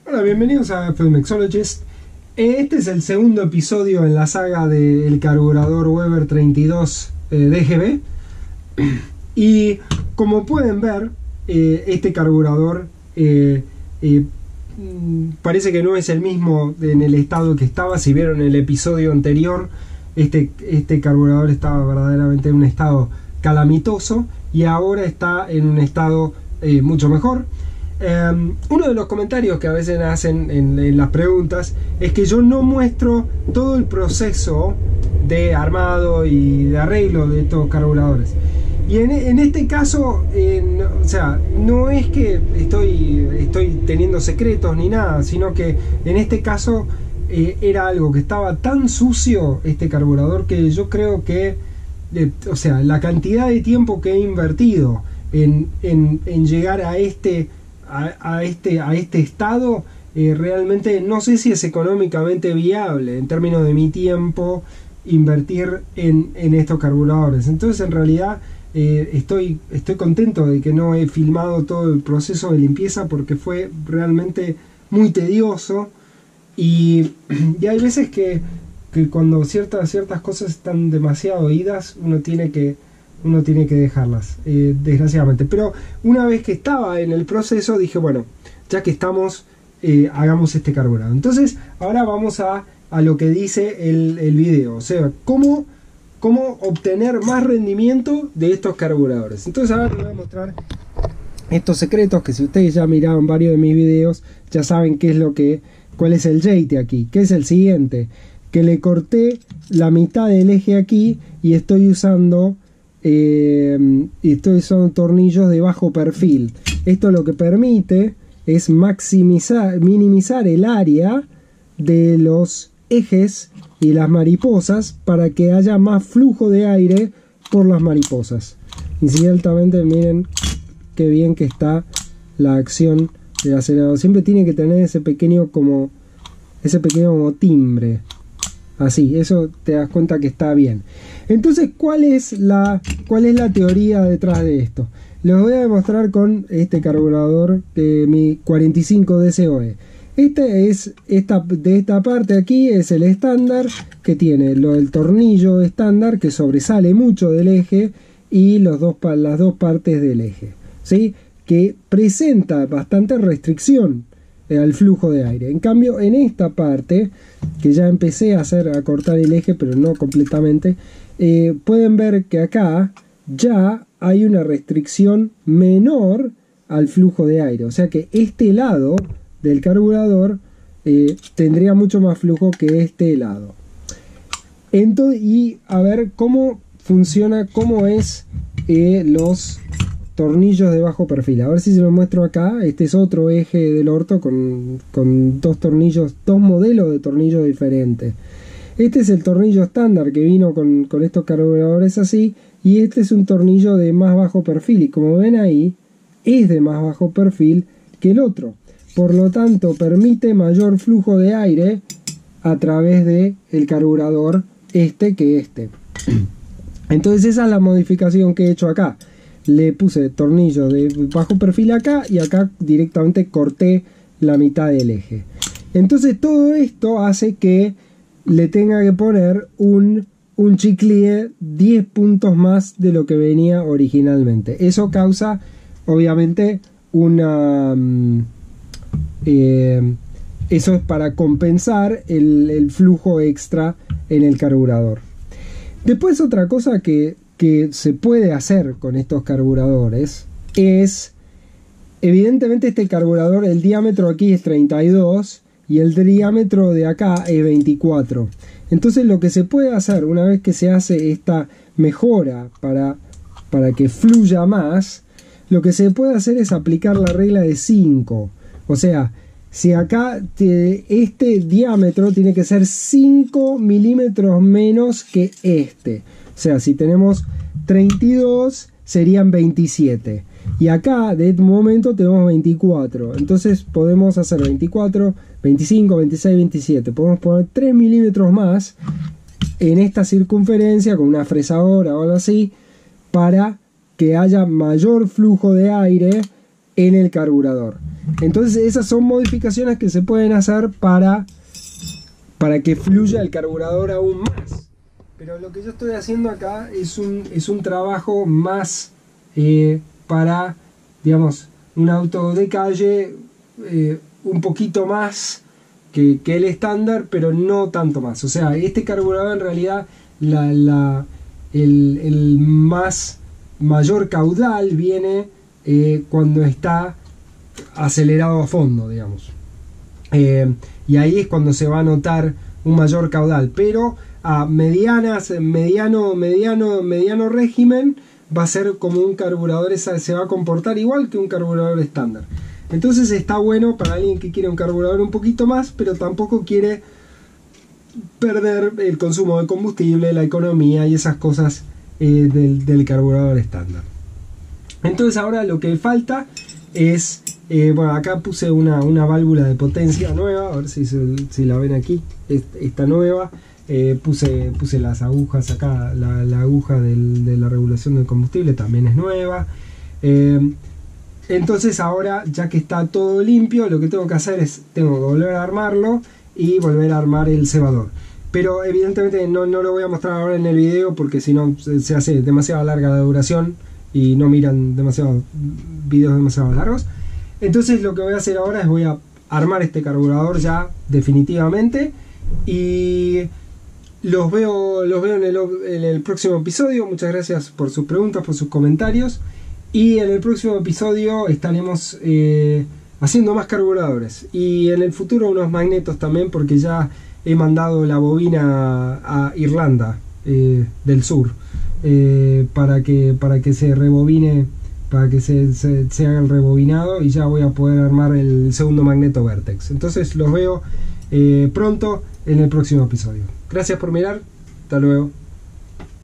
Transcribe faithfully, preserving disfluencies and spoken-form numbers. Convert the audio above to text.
Hola, bienvenidos a Filmexologist. Este es el segundo episodio en la saga del carburador Weber treinta y dos eh, D G B. Y como pueden ver, eh, este carburador eh, eh, parece que no es el mismo en el estado que estaba. Si vieron el episodio anterior, este, este carburador estaba verdaderamente en un estado calamitoso y ahora está en un estado eh, mucho mejor. Um, uno de los comentarios que a veces hacen en, en las preguntas es que yo no muestro todo el proceso de armado y de arreglo de estos carburadores. Y en, en este caso, eh, no, o sea, no es que estoy, estoy teniendo secretos ni nada, sino que en este caso eh, era algo que estaba tan sucio, este carburador, que yo creo que, eh, o sea, la cantidad de tiempo que he invertido en, en, en llegar a este... A, a este a este estado eh, realmente no sé si es económicamente viable en términos de mi tiempo invertir en, en estos carburadores. Entonces en realidad eh, estoy estoy contento de que no he filmado todo el proceso de limpieza, porque fue realmente muy tedioso y, y hay veces que, que cuando ciertas ciertas cosas están demasiado oídas uno tiene que uno tiene que dejarlas, eh, desgraciadamente. Pero una vez que estaba en el proceso dije, bueno, ya que estamos, eh, hagamos este carburador. Entonces ahora vamos a, a lo que dice el, el video, o sea, cómo, cómo obtener más rendimiento de estos carburadores. Entonces ahora les voy a mostrar estos secretos que, si ustedes ya miraron varios de mis videos, ya saben qué es lo que, cuál es el yate aquí, que es el siguiente, que le corté la mitad del eje aquí y estoy usando Eh, y estoy usando tornillos de bajo perfil. Esto lo que permite es maximizar, minimizar el área de los ejes y las mariposas para que haya más flujo de aire por las mariposas. Y ciertamente miren qué bien que está la acción del acelerador. Siempre tiene que tener ese pequeño como ese pequeño como timbre. Así, eso te das cuenta que está bien. Entonces, ¿cuál es la, cuál es la teoría detrás de esto? Les voy a demostrar con este carburador de mi cuarenta y cinco D C O E. Este es, esta, de esta parte aquí es el estándar, que tiene lo del tornillo estándar que sobresale mucho del eje y los dos, las dos partes del eje, ¿sí? Que presenta bastante restricción al flujo de aire. En cambio, en esta parte, que ya empecé a hacer a cortar el eje, pero no completamente, eh, pueden ver que acá ya hay una restricción menor al flujo de aire. O sea que este lado del carburador eh, tendría mucho más flujo que este lado. Entonces, y a ver cómo funciona, cómo es eh, los tornillos de bajo perfil. A ver si se lo muestro acá. Este es otro eje del orto con, con dos tornillos, dos modelos de tornillos diferentes. Este es el tornillo estándar que vino con, con estos carburadores así, y este es un tornillo de más bajo perfil, y como ven ahí es de más bajo perfil que el otro, por lo tanto permite mayor flujo de aire a través de el carburador este que este. Entonces esa es la modificación que he hecho acá. Le puse tornillo de bajo perfil acá y acá directamente corté la mitad del eje. Entonces todo esto hace que le tenga que poner un, un chiclie diez puntos más de lo que venía originalmente. Eso causa obviamente una... Eh, eso es para compensar el, el flujo extra en el carburador. Después otra cosa que... que se puede hacer con estos carburadores es, evidentemente este carburador, el diámetro aquí es treinta y dos y el diámetro de acá es veinticuatro. Entonces lo que se puede hacer una vez que se hace esta mejora para, para que fluya más, lo que se puede hacer es aplicar la regla de cinco. O sea, si acá te, este diámetro tiene que ser cinco milímetros menos que este. O sea, si tenemos treinta y dos, serían veintisiete. Y acá, de este momento, tenemos veinticuatro. Entonces podemos hacer veinticuatro, veinticinco, veintiséis, veintisiete. Podemos poner tres milímetros más en esta circunferencia con una fresadora o algo así, para que haya mayor flujo de aire en el carburador. Entonces esas son modificaciones que se pueden hacer para, para que fluya el carburador aún más. Pero lo que yo estoy haciendo acá es un, es un trabajo más eh, para, digamos, un auto de calle, eh, un poquito más que, que el estándar, pero no tanto más. O sea, este carburador en realidad, la, la, el, el más mayor caudal viene eh, cuando está acelerado a fondo, digamos. Eh, y ahí es cuando se va a notar un mayor caudal, pero a medianas, mediano, mediano, mediano régimen va a ser como un carburador, esa, se va a comportar igual que un carburador estándar. Entonces está bueno para alguien que quiere un carburador un poquito más, pero tampoco quiere perder el consumo de combustible, la economía y esas cosas eh, del, del carburador estándar. Entonces ahora lo que falta es, eh, bueno, acá puse una, una válvula de potencia nueva, a ver si, si la ven aquí, esta nueva. Eh, puse, puse las agujas acá, la, la aguja del, de la regulación del combustible también es nueva. Eh, entonces ahora, ya que está todo limpio, lo que tengo que hacer es, tengo que volver a armarlo y volver a armar el cebador. Pero evidentemente no, no lo voy a mostrar ahora en el video, porque si no se, se hace demasiado larga la duración y no miran demasiados videos demasiado largos. Entonces lo que voy a hacer ahora es voy a armar este carburador ya definitivamente, y los veo, los veo en el, en el próximo episodio. Muchas gracias por sus preguntas, por sus comentarios. Y en el próximo episodio estaremos eh, haciendo más carburadores. Y en el futuro unos magnetos también, porque ya he mandado la bobina a Irlanda eh, del Sur. Eh, para, que, para que se rebobine, para que se, se, se haga el rebobinado. Y ya voy a poder armar el segundo magneto Vertex. Entonces los veo eh, pronto en el próximo episodio. Gracias por mirar, hasta luego.